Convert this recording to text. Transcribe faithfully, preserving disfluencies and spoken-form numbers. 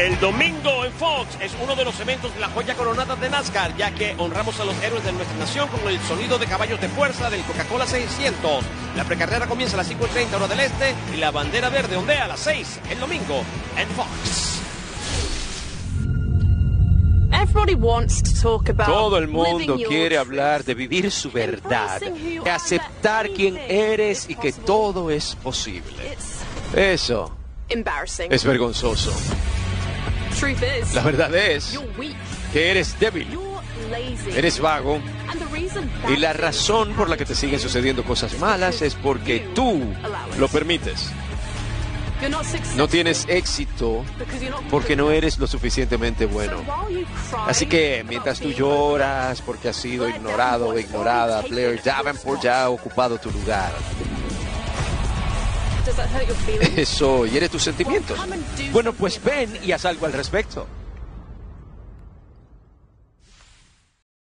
El domingo en Fox es uno de los eventos de la joya coronada de NASCAR, ya que honramos a los héroes de nuestra nación con el sonido de caballos de fuerza del Coca-Cola seiscientos. La precarrera comienza a las cinco y treinta hora del este y la bandera verde ondea a las seis el domingo en Fox. Todo el mundo quiere hablar de vivir su verdad, de aceptar quién eres y que todo es posible. Eso es vergonzoso. La verdad es que eres débil, eres vago, y la razón por la que te siguen sucediendo cosas malas es porque tú lo permites. No tienes éxito porque no eres lo suficientemente bueno. Así que mientras tú lloras porque has sido ignorado o ignorada, Blair Davenport ya ha ocupado tu lugar. ¿Eso hiere tus sentimientos? Bueno, pues ven y haz algo al respecto.